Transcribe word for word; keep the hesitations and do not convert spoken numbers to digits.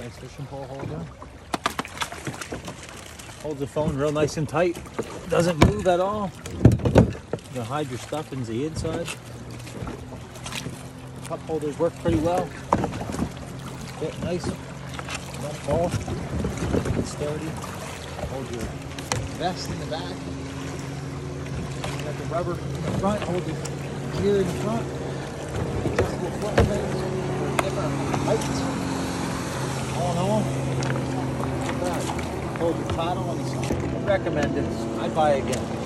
Nice fishing pole holder. Holds the phone real nice and tight. Doesn't move at all. You can hide your stuff in the inside. Cup holders work pretty well. Fit nice. Don't fall. It's sturdy. Hold your vest in the back. You got the rubber in the front. Hold your gear in the front. Adjustable foot pegs for different heights. All in all, look at that. Hold your paddle on the side. Recommended. I'd buy again.